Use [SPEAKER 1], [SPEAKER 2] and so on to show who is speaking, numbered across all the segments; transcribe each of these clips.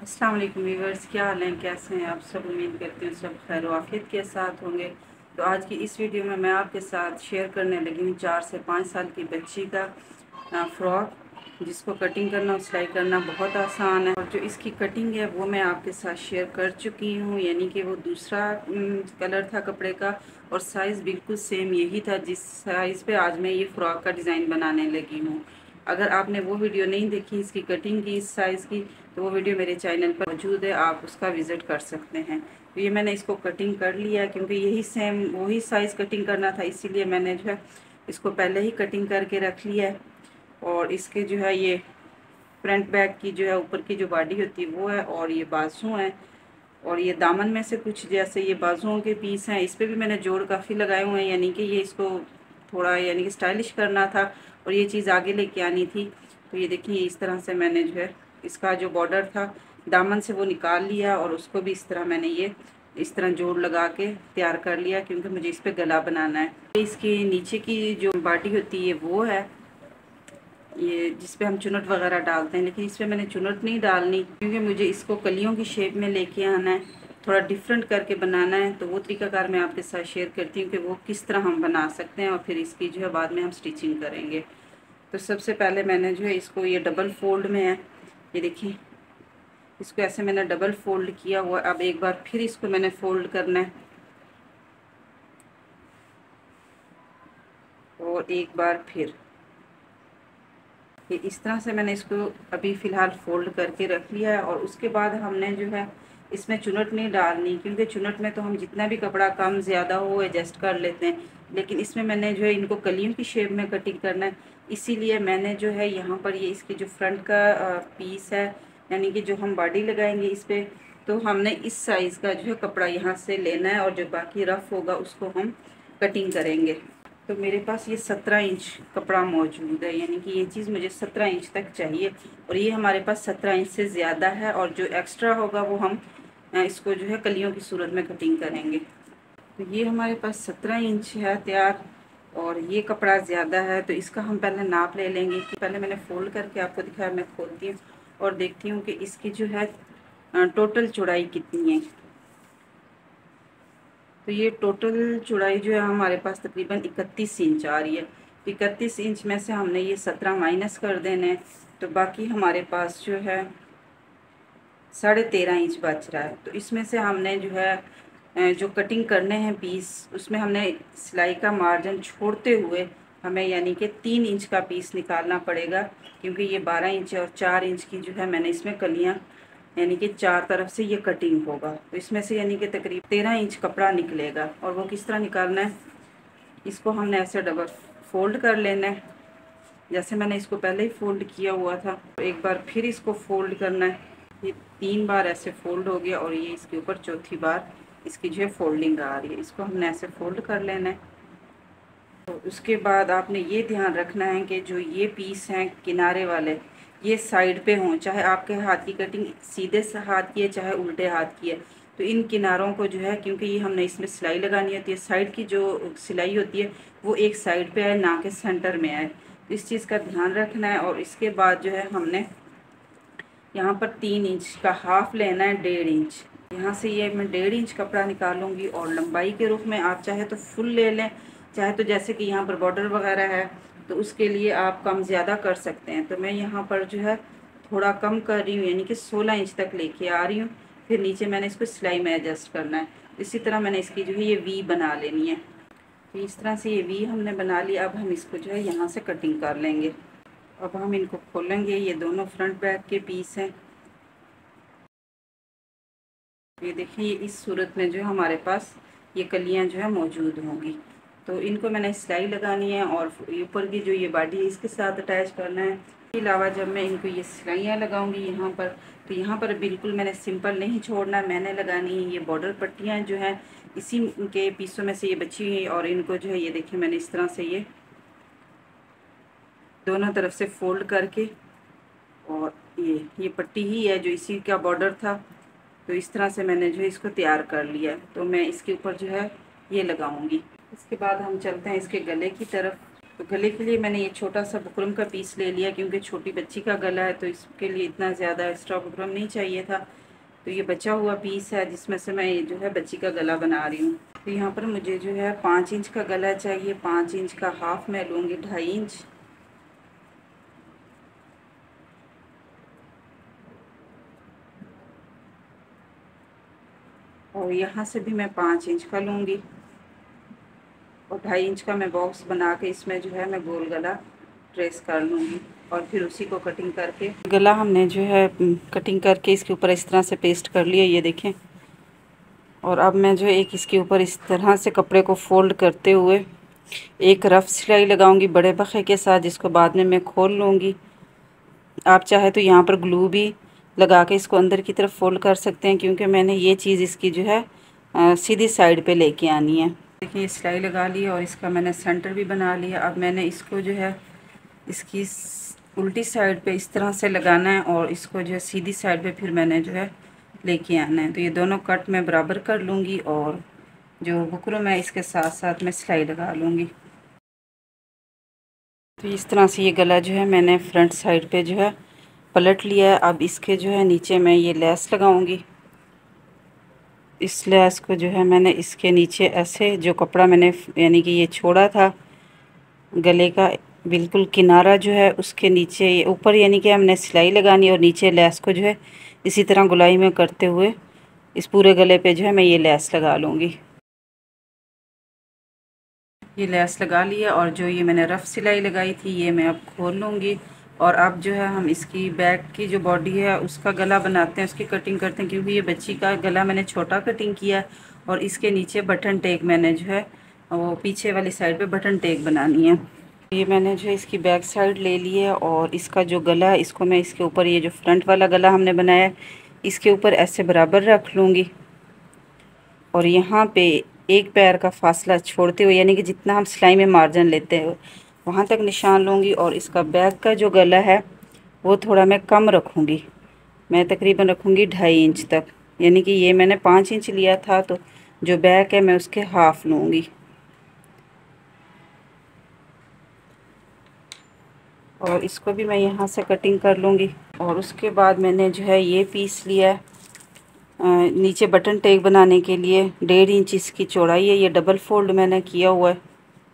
[SPEAKER 1] अस्सलाम वालेकुम व्यूअर्स, क्या हाल हैं, कैसे हैं आप सब। उम्मीद करती हूँ सब खैर आफियत के साथ होंगे। तो आज की इस वीडियो में मैं आपके साथ शेयर करने लगी हूँ 4 से 5 साल की बच्ची का फ़्रॉक, जिसको कटिंग करना और सिलाई करना बहुत आसान है। और जो इसकी कटिंग है वो मैं आपके साथ शेयर कर चुकी हूँ, यानी कि वो दूसरा कलर था कपड़े का और साइज़ बिल्कुल सेम यही था जिस साइज़ पे आज मैं ये फ़्रॉक का डिज़ाइन बनाने लगी हूँ। अगर आपने वो वीडियो नहीं देखी इसकी कटिंग की इस साइज़ की, तो वो वीडियो मेरे चैनल पर मौजूद है, आप उसका विज़िट कर सकते हैं। तो ये मैंने इसको कटिंग कर लिया क्योंकि यही सेम वही साइज़ कटिंग करना था, इसीलिए मैंने जो है इसको पहले ही कटिंग करके रख लिया है। और इसके जो है ये फ्रंट बैक की जो है ऊपर की जो बॉडी होती है वो है, और ये बाजू हैं, और ये दामन में से कुछ जैसे ये बाजुओं के पीस हैं, इस पर भी मैंने जोड़ काफ़ी लगाए हुए हैं, यानी कि ये इसको थोड़ा यानी कि स्टाइलिश करना था और ये चीज़ आगे लेके आनी थी। तो ये देखिए इस तरह से मैंने जो है इसका जो बॉर्डर था दामन से वो निकाल लिया और उसको भी इस तरह मैंने ये इस तरह जोड़ लगा के तैयार कर लिया, क्योंकि मुझे इस पर गला बनाना है। इसके नीचे की जो बॉडी होती है वो है ये जिस पे हम चुनट वगैरह डालते हैं, लेकिन इस पर मैंने चुनट नहीं डालनी क्योंकि मुझे इसको कलियों की शेप में लेके आना है, थोड़ा डिफरेंट करके बनाना है। तो वो तरीकाकार मैं आपके साथ शेयर करती हूँ कि वो किस तरह हम बना सकते हैं और फिर इसकी जो है बाद में हम स्टिचिंग करेंगे। तो सबसे पहले मैंने जो है इसको ये डबल फोल्ड में है, ये देखिए इसको ऐसे मैंने डबल फोल्ड किया हुआ। अब एक बार फिर इसको मैंने फोल्ड करना है और एक बार फिर इस तरह से मैंने इसको अभी फ़िलहाल फ़ोल्ड करके रख लिया है। और उसके बाद हमने जो है इसमें चुनट नहीं डालनी, क्योंकि चुनट में तो हम जितना भी कपड़ा कम ज़्यादा हो एडजस्ट कर लेते हैं, लेकिन इसमें मैंने जो है इनको कलियों की शेप में कटिंग करना है। इसीलिए मैंने जो है यहाँ पर ये इसकी जो फ्रंट का पीस है, यानी कि जो हम बॉडी लगाएंगे इस पर, तो हमने इस साइज़ का जो है कपड़ा यहाँ से लेना है और जो बाकी रफ़ होगा उसको हम कटिंग करेंगे। तो मेरे पास ये 17 इंच कपड़ा मौजूद है, यानी कि ये चीज़ मुझे 17 इंच तक चाहिए और ये हमारे पास 17 इंच से ज़्यादा है। और जो एक्स्ट्रा होगा वो हम इसको जो है कलियों की सूरत में कटिंग करेंगे। तो ये हमारे पास 17 इंच है तैयार और ये कपड़ा ज़्यादा है, तो इसका हम पहले नाप ले लेंगे। कि पहले मैंने फ़ोल्ड करके आपको दिखाया, मैं खोलती हूँ और देखती हूँ कि इसकी जो है टोटल चौड़ाई कितनी है। तो ये टोटल चौड़ाई जो है हमारे पास तकरीबन 31 इंच आ रही है। 31 इंच में से हमने ये 17 माइनस कर देने हैं, तो बाकी हमारे पास जो है 13.5 इंच बच रहा है। तो इसमें से हमने जो है जो कटिंग करने हैं पीस, उसमें हमने सिलाई का मार्जिन छोड़ते हुए हमें यानी कि 3 इंच का पीस निकालना पड़ेगा, क्योंकि ये 12 इंच और 4 इंच की जो है मैंने इसमें कलियाँ यानी कि 4 तरफ से ये कटिंग होगा। तो इसमें से यानी कि तकरीबन 13 इंच कपड़ा निकलेगा। और वो किस तरह निकालना है, इसको हमने ऐसे डबल फोल्ड कर लेना है, जैसे मैंने इसको पहले ही फोल्ड किया हुआ था। एक बार फिर इसको फोल्ड करना है, ये 3 बार ऐसे फोल्ड हो गया और ये इसके ऊपर चौथी बार इसकी जो है फोल्डिंग आ रही है। इसको हमने ऐसे फोल्ड कर लेना है। तो उसके बाद आपने ये ध्यान रखना है कि जो ये पीस हैं किनारे वाले, ये साइड पे हों, चाहे आपके हाथ की कटिंग सीधे से हाथ की है चाहे उल्टे हाथ की है। तो इन किनारों को जो है, क्योंकि ये हमने इसमें सिलाई लगानी होती है, साइड की जो सिलाई होती है वो एक साइड पे आए ना कि सेंटर में आए। तो इस चीज़ का ध्यान रखना है। और इसके बाद जो है हमने यहाँ पर 3 इंच का हाफ लेना है, 1.5 इंच। यहाँ से ये मैं 1.5 इंच कपड़ा निकालूंगी और लंबाई के रूप में आप चाहे तो फुल ले लें, चाहे तो जैसे कि यहाँ पर बॉर्डर वगैरह है तो उसके लिए आप कम ज़्यादा कर सकते हैं। तो मैं यहाँ पर जो है थोड़ा कम कर रही हूँ, यानी कि 16 इंच तक लेके आ रही हूँ। फिर नीचे मैंने इसको सिलाई में एडजस्ट करना है। इसी तरह मैंने इसकी जो है ये वी बना लेनी है। तो इस तरह से ये वी हमने बना लिया। अब हम इसको जो है यहाँ से कटिंग कर लेंगे। अब हम इनको खोलेंगे, ये दोनों फ्रंट बैक के पीस हैं। ये देखिए इस सूरत में जो हमारे पास ये कलियां जो है मौजूद होंगी। तो इनको मैंने सिलाई लगानी है और ऊपर की जो ये बॉडी है इसके साथ अटैच करना है। इसके अलावा जब मैं इनको ये सिलाइयाँ लगाऊंगी यहाँ पर, तो यहाँ पर बिल्कुल मैंने सिंपल नहीं छोड़ना, मैंने लगानी है ये बॉर्डर पट्टियाँ जो हैं इसी के पीसों में से ये बची हुई। और इनको जो है ये देखिए मैंने इस तरह से ये दोनों तरफ से फोल्ड करके, और ये पट्टी ही है जो इसी का बॉर्डर था। तो इस तरह से मैंने जो है इसको तैयार कर लिया है। तो मैं इसके ऊपर जो है ये लगाऊंगी। इसके बाद हम चलते हैं इसके गले की तरफ। तो गले के लिए मैंने ये छोटा सा बुकरम का पीस ले लिया, क्योंकि छोटी बच्ची का गला है तो इसके लिए इतना ज़्यादा एक्स्ट्रा बुकरम नहीं चाहिए था। तो ये बचा हुआ पीस है जिसमें से मैं ये जो है बच्ची का गला बना रही हूँ। तो यहाँ पर मुझे जो है 5 इंच का गला चाहिए। 5 इंच का हाफ मैं लूँगी 2.5 इंच। और यहाँ से भी मैं 5 इंच का लूँगी और 2.5 इंच का मैं बॉक्स बना के इसमें जो है मैं गोल गला ट्रेस कर लूँगी। और फिर उसी को कटिंग करके, गला हमने जो है कटिंग करके इसके ऊपर इस तरह से पेस्ट कर लिया, ये देखें। और अब मैं जो एक इसके ऊपर इस तरह से कपड़े को फोल्ड करते हुए एक रफ़ सिलाई लगाऊंगी बड़े बखे के साथ, जिसको बाद में मैं खोल लूँगी। आप चाहे तो यहाँ पर ग्लू भी लगा के इसको अंदर की तरफ फोल्ड कर सकते हैं, क्योंकि मैंने ये चीज़ इसकी जो है सीधी साइड पे लेके आनी है। देखिए सिलाई लगा ली और इसका मैंने सेंटर भी बना लिया। अब मैंने इसको जो है इसकी उल्टी साइड पे इस तरह से लगाना है और इसको जो है सीधी साइड पे फिर मैंने जो है लेके आना है। तो ये दोनों कट मैं बराबर कर लूँगी और जो बुकरम है इसके साथ साथ मैं सिलाई लगा लूँगी। तो इस तरह से ये गला जो है मैंने फ्रंट साइड पे जो है पलट लिया है। अब इसके जो है नीचे मैं ये लेस लगाऊंगी। इस लेस को जो है मैंने इसके नीचे ऐसे, जो कपड़ा मैंने यानी कि ये छोड़ा था गले का, बिल्कुल किनारा जो है उसके नीचे ऊपर यानी कि हमने सिलाई लगानी और नीचे लेस को जो है इसी तरह गुलाई में करते हुए इस पूरे गले पे जो है मैं ये लेस लगा लूँगी। ये लेस लगा लिया और जो ये मैंने रफ़ सिलाई लगाई थी ये मैं अब खोल लूँगी। और अब जो है हम इसकी बैक की जो बॉडी है उसका गला बनाते हैं, उसकी कटिंग करते हैं, क्योंकि ये बच्ची का गला मैंने छोटा कटिंग किया है और इसके नीचे बटन टेक मैंने जो है वो पीछे वाली साइड पे बटन टेक बनानी है। ये मैंने जो है इसकी बैक साइड ले ली है और इसका जो गला है इसको मैं इसके ऊपर, ये जो फ्रंट वाला गला हमने बनाया है इसके ऊपर ऐसे बराबर रख लूँगी और यहाँ पे एक पैर का फासला छोड़ते हुए, यानी कि जितना हम सिलाई में मार्जिन लेते हैं वहाँ तक निशान लूँगी। और इसका बैक का जो गला है वो थोड़ा मैं कम रखूँगी, मैं तकरीबन रखूँगी 2.5 इंच तक, यानी कि ये मैंने 5 इंच लिया था तो जो बैक है मैं उसके हाफ लूँगी। और इसको भी मैं यहाँ से कटिंग कर लूँगी। और उसके बाद मैंने जो है ये पीस लिया है नीचे बटन टेक बनाने के लिए। 1.5 इंच इसकी चौड़ाई है, ये डबल फोल्ड मैंने किया हुआ है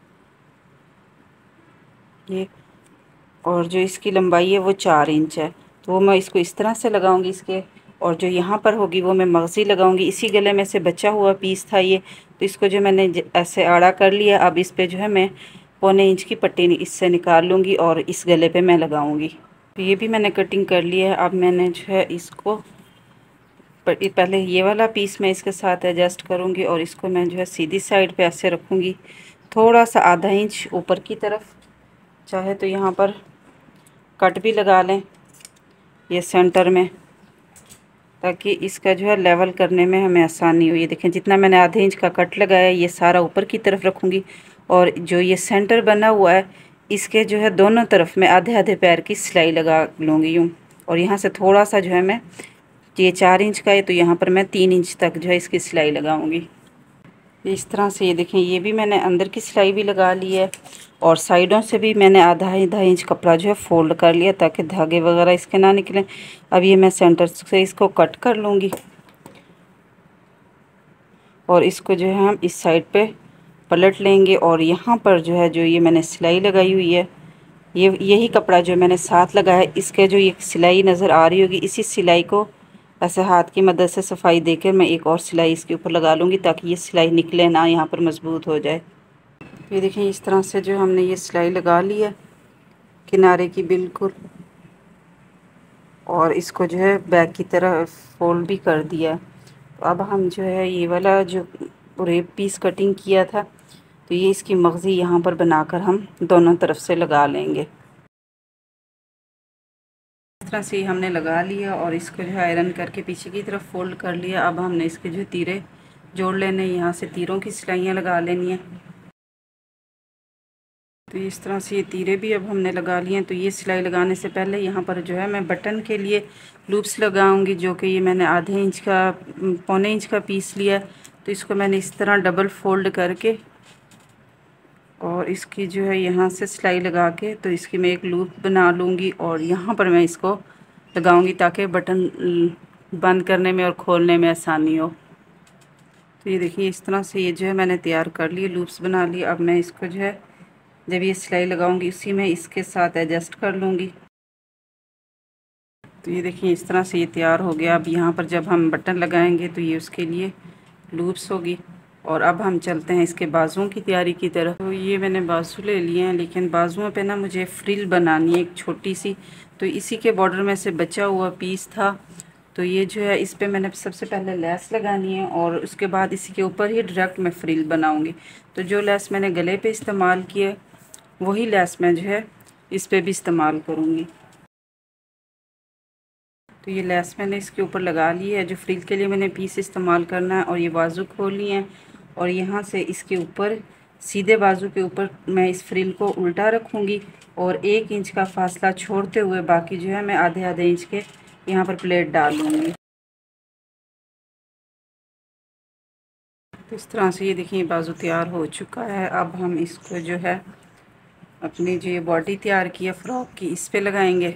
[SPEAKER 1] ये। और जो इसकी लंबाई है वो 4 इंच है, तो वो मैं इसको इस तरह से लगाऊंगी इसके। और जो यहाँ पर होगी वो मैं मगज़ी लगाऊंगी। इसी गले में से बचा हुआ पीस था ये, तो इसको जो मैंने ऐसे आड़ा कर लिया। अब इस पे जो है मैं 1.25 इंच की पट्टी इससे निकाल लूँगी और इस गले पे मैं लगाऊंगी। तो ये भी मैंने कटिंग कर लिया है। अब मैंने जो है इसको पहले ये वाला पीस मैं इसके साथ एडजस्ट करूँगी और इसको मैं जो है सीधी साइड पे ऐसे रखूँगी, थोड़ा सा आधा इंच ऊपर की तरफ। चाहे तो यहाँ पर कट भी लगा लें ये सेंटर में, ताकि इसका जो है लेवल करने में हमें आसानी हो। ये देखें जितना मैंने आधे इंच का कट लगाया ये सारा ऊपर की तरफ रखूँगी और जो ये सेंटर बना हुआ है इसके जो है दोनों तरफ मैं आधे आधे पैर की सिलाई लगा लूँगी यूँ। और यहाँ से थोड़ा सा जो है मैं, ये 4 इंच का है तो यहाँ पर मैं 3 इंच तक जो है इसकी सिलाई लगाऊंगी इस तरह से। ये देखें ये भी मैंने अंदर की सिलाई भी लगा ली है और साइडों से भी मैंने आधा इंच कपड़ा जो है फोल्ड कर लिया ताकि धागे वगैरह इसके ना निकलें। अब ये मैं सेंटर से इसको कट कर लूँगी और इसको जो है हम इस साइड पे पलट लेंगे। और यहाँ पर जो है जो ये मैंने सिलाई लगाई हुई है, ये यही कपड़ा जो मैंने साथ लगाया इसके जो ये सिलाई नज़र आ रही होगी, इसी सिलाई को ऐसे हाथ की मदद से सफाई देकर मैं एक और सिलाई इसके ऊपर लगा लूँगी ताकि ये सिलाई निकले ना, यहाँ पर मजबूत हो जाए। ये देखें इस तरह से जो हमने ये सिलाई लगा ली है किनारे की बिल्कुल, और इसको जो है बैक की तरह फोल्ड भी कर दिया। तो अब हम जो है ये वाला जो रेप पीस कटिंग किया था तो ये इसकी मगज़ी यहाँ पर बनाकर हम दोनों तरफ से लगा लेंगे। इस तरह से हमने लगा लिया और इसको जो है आयरन करके पीछे की तरफ फोल्ड कर लिया। अब हमने इसके जो तीरे जोड़ लेने, यहाँ से तीरों की सिलाइयाँ लगा लेनी है। तो इस तरह से ये तीरे भी अब हमने लगा लिए हैं। तो ये सिलाई लगाने से पहले यहाँ पर जो है मैं बटन के लिए लूप्स लगाऊंगी, जो कि ये मैंने आधे इंच का 1.25 इंच का पीस लिया। तो इसको मैंने इस तरह डबल फोल्ड करके और इसकी जो है यहाँ से सिलाई लगा के तो इसकी मैं एक लूप बना लूँगी और यहाँ पर मैं इसको लगाऊँगी ताकि बटन बंद करने में और खोलने में आसानी हो। तो ये देखिए इस तरह से ये जो है मैंने तैयार कर लिए, लूप्स बना लिए। अब मैं इसको जो है जब ये सिलाई लगाऊंगी इसी में इसके साथ एडजस्ट कर लूँगी। तो ये देखिए इस तरह से ये तैयार हो गया। अब यहाँ पर जब हम बटन लगाएंगे तो ये उसके लिए लूप्स होगी। और अब हम चलते हैं इसके बाजुओं की तैयारी की तरफ। तो ये मैंने बाजू ले लिए हैं, लेकिन बाजुओं पे ना मुझे फ्रिल बनानी है एक छोटी सी। तो इसी के बॉर्डर में से बचा हुआ पीस था, तो ये जो है इस पे मैंने सबसे पहले लेस लगानी है और उसके बाद इसी के ऊपर ही डायरेक्ट मैं फ्रिल बनाऊंगी। तो जो लेस मैंने गले पे इस्तेमाल किया वही लेस मैं जो है इस पे भी इस्तेमाल करूँगी। तो ये लेस मैंने इसके ऊपर लगा ली है। जो फ्रिल के लिए मैंने पीस इस्तेमाल करना है, और ये बाजू खोल लिए हैं और यहाँ से इसके ऊपर सीधे बाजू के ऊपर मैं इस फ्रिल को उल्टा रखूँगी और 1 इंच का फासला छोड़ते हुए बाकी जो है मैं आधे आधे इंच के यहाँ पर प्लेट डाल लूँगी। तो इस तरह से ये देखिए बाजू तैयार हो चुका है। अब हम इसको जो है अपनी जो ये बॉडी तैयार की है फ्रॉक की इस पे लगाएंगे।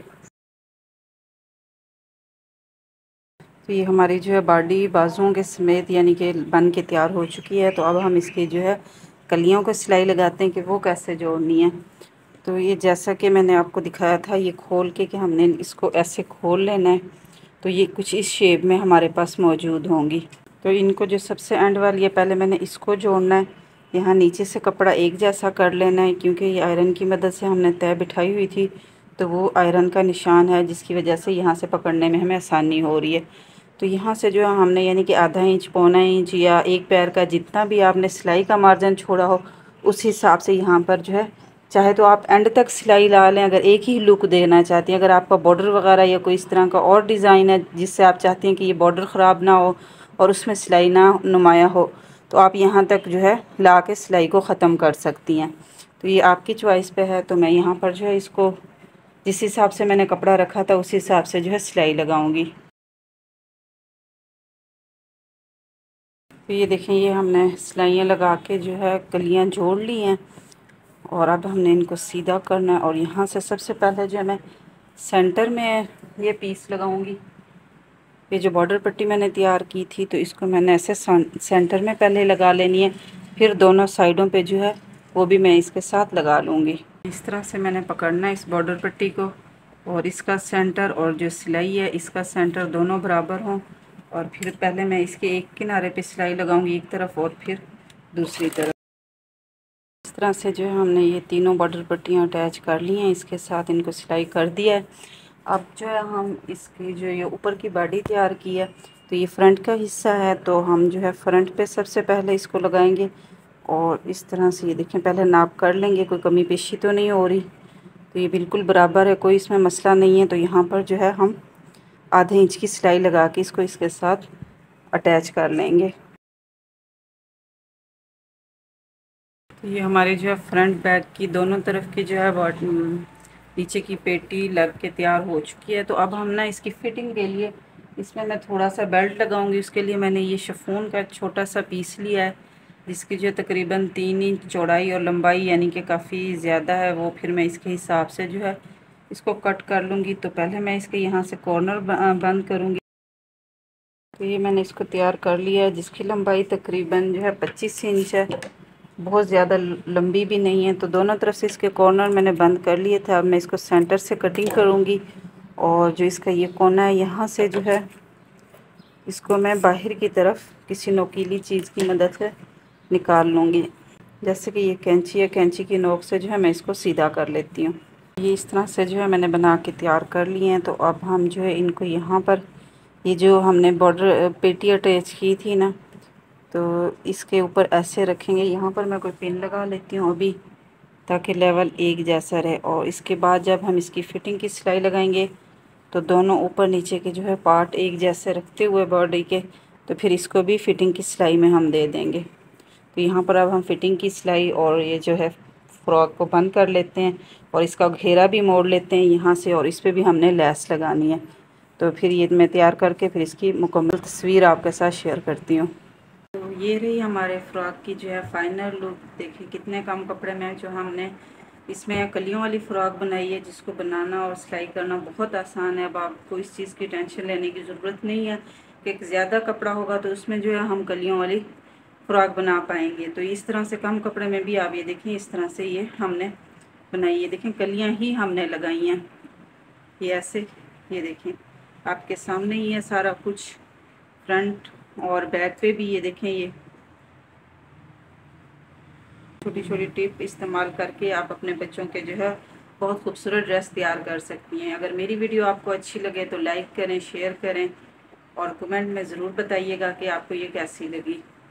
[SPEAKER 1] तो ये हमारी जो है बॉडी बाजुओं के समेत यानी कि बन के तैयार हो चुकी है। तो अब हम इसकी जो है कलियों को सिलाई लगाते हैं कि वो कैसे जोड़नी है। तो ये जैसा कि मैंने आपको दिखाया था, ये खोल के कि हमने इसको ऐसे खोल लेना है। तो ये कुछ इस शेप में हमारे पास मौजूद होंगी। तो इनको जो सबसे एंड वाली है पहले मैंने इसको जोड़ना है। यहाँ नीचे से कपड़ा एक जैसा कर लेना है, क्योंकि ये आयरन की मदद से हमने तय बिठाई हुई थी, तो वो आयरन का निशान है जिसकी वजह से यहाँ से पकड़ने में हमें आसानी हो रही है। तो यहाँ से जो है हमने यानी कि आधा इंच, पौना इंच या 1 पैर का जितना भी आपने सिलाई का मार्जिन छोड़ा हो उस हिसाब से यहाँ पर जो है, चाहे तो आप एंड तक सिलाई ला लें अगर एक ही लुक देना चाहती हैं। अगर आपका बॉर्डर वगैरह या कोई इस तरह का और डिज़ाइन है जिससे आप चाहती हैं कि ये बॉर्डर ख़राब ना हो और उसमें सिलाई ना नुमाया हो, तो आप यहाँ तक जो है ला के सिलाई को ख़त्म कर सकती हैं। तो ये आपकी चॉइस पे है। तो मैं यहाँ पर जो है इसको जिस हिसाब से मैंने कपड़ा रखा था उस हिसाब से जो है सिलाई लगाऊंगी। तो ये देखें ये हमने सिलाइयाँ लगा के जो है कलियाँ जोड़ ली हैं और अब हमने इनको सीधा करना है। और यहाँ से सबसे पहले जो है मैं सेंटर में ये पीस लगाऊंगी। ये जो बॉर्डर पट्टी मैंने तैयार की थी तो इसको मैंने ऐसे सेंटर में पहले लगा लेनी है, फिर दोनों साइडों पे जो है वो भी मैं इसके साथ लगा लूँगी। इस तरह से मैंने पकड़ना है इस बॉर्डर पट्टी को, और इसका सेंटर और जो सिलाई है इसका सेंटर दोनों बराबर हों। और फिर पहले मैं इसके एक किनारे पे सिलाई लगाऊंगी एक तरफ और फिर दूसरी तरफ। इस तरह से जो है हमने ये तीनों बॉर्डर पट्टियाँ अटैच कर ली हैं, इसके साथ इनको सिलाई कर दिया है। अब जो है हम इसकी जो ये ऊपर की बॉडी तैयार की है, तो ये फ्रंट का हिस्सा है, तो हम जो है फ्रंट पे सबसे पहले इसको लगाएंगे। और इस तरह से ये देखें पहले नाप कर लेंगे, कोई कमी पेशी तो नहीं हो रही। तो ये बिल्कुल बराबर है, कोई इसमें मसला नहीं है। तो यहाँ पर जो है हम आधे इंच की सिलाई लगा के इसको इसके साथ अटैच कर लेंगे। तो ये हमारी जो है फ्रंट बैक की दोनों तरफ की जो है नीचे की पेटी लग के तैयार हो चुकी है। तो अब हम ना इसकी फ़िटिंग के लिए इसमें मैं थोड़ा सा बेल्ट लगाऊंगी। उसके लिए मैंने ये शिफॉन का छोटा सा पीस लिया है जिसकी जो तकरीबन 3 इंच चौड़ाई और लंबाई यानी कि काफ़ी ज़्यादा है। वो फिर मैं इसके हिसाब से जो है इसको कट कर लूँगी। तो पहले मैं इसके यहाँ से कॉर्नर बंद करूँगी। तो ये मैंने इसको तैयार कर लिया है जिसकी लंबाई तकरीबन जो है 25 इंच है, बहुत ज़्यादा लंबी भी नहीं है। तो दोनों तरफ से इसके कॉर्नर मैंने बंद कर लिए थे। अब मैं इसको सेंटर से कटिंग करूँगी और जो इसका ये कोना है यहाँ से जो है इसको मैं बाहर की तरफ किसी नोकीली चीज़ की मदद से निकाल लूँगी। जैसे कि ये कैंची है, कैंची की नोक से जो है मैं इसको सीधा कर लेती हूँ। ये इस तरह से जो है मैंने बना के तैयार कर लिए हैं। तो अब हम जो है इनको यहाँ पर ये जो हमने बॉर्डर पेटी अटैच की थी ना, तो इसके ऊपर ऐसे रखेंगे। यहाँ पर मैं कोई पिन लगा लेती हूँ अभी, ताकि लेवल एक जैसा रहे। और इसके बाद जब हम इसकी फ़िटिंग की सिलाई लगाएंगे तो दोनों ऊपर नीचे के जो है पार्ट एक जैसे रखते हुए बॉडी के, तो फिर इसको भी फ़िटिंग की सिलाई में हम दे देंगे। तो यहाँ पर अब हम फ़िटिंग की सिलाई और ये जो है फ्रॉक को बंद कर लेते हैं और इसका घेरा भी मोड़ लेते हैं यहाँ से, और इस पर भी हमने लेस लगानी है। तो फिर ये मैं तैयार करके फिर इसकी मुकम्मल तस्वीर आपके साथ शेयर करती हूँ। तो ये रही हमारे फ्रॉक की जो है फाइनल लुक। देखिए कितने कम कपड़े में जो हमने इसमें कलियों वाली फ़्रॉक बनाई है, जिसको बनाना और सिलाई करना बहुत आसान है। अब आपको इस चीज़ की टेंशन लेने की ज़रूरत नहीं है कि ज़्यादा कपड़ा होगा तो उसमें जो है हम कलियों वाली फ़्रॉक बना पाएंगे। तो इस तरह से कम कपड़े में भी आप ये देखें, इस तरह से ये हमने बनाई है। देखें कलियाँ ही हमने लगाई हैं ये ऐसे। ये देखें आपके सामने ही है सारा कुछ, फ्रंट और बैक पे भी। ये देखें ये छोटी छोटी टिप इस्तेमाल करके आप अपने बच्चों के जो है बहुत खूबसूरत ड्रेस तैयार कर सकती हैं। अगर मेरी वीडियो आपको अच्छी लगे तो लाइक करें, शेयर करें और कमेंट में ज़रूर बताइएगा कि आपको ये कैसी लगी।